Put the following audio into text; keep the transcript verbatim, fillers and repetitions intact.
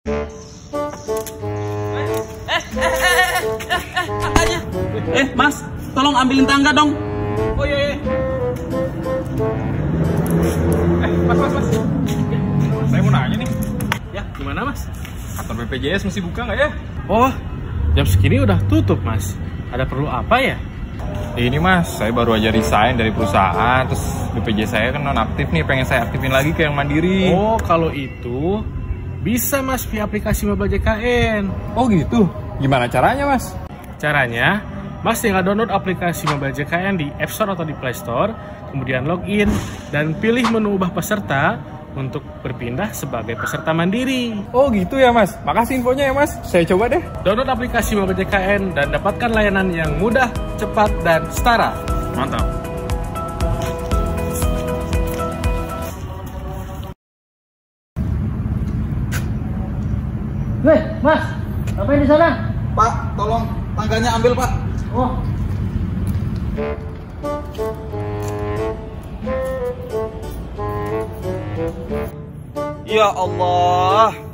Eh, eh, eh, eh, eh, eh, tangganya. Eh, Mas, tolong ambilin tangga dong. Oh iya, iya. Eh, Mas, Mas, Mas. Saya mau nanya nih. Ya, gimana Mas? Kantor B P J S masih buka nggak ya? Oh, jam segini udah tutup Mas. Ada perlu apa ya? Ini Mas, saya baru aja resign dari perusahaan. Terus B P J S saya kan nonaktif nih, pengen saya aktifin lagi ke yang mandiri. Oh, kalau itu bisa Mas via aplikasi Maba J K N. Oh gitu? Gimana caranya Mas? Caranya, Mas tinggal download aplikasi Maba J K N di App Store atau di Play Store, kemudian login dan pilih menu ubah peserta untuk berpindah sebagai peserta mandiri. Oh gitu ya Mas, makasih infonya ya Mas. Saya coba deh. Download aplikasi Maba J K N dan dapatkan layanan yang mudah, cepat, dan setara. Mantap. Weh, Mas, ngapain di sana? Pak, tolong tangganya ambil, Pak. Oh. Ya Allah,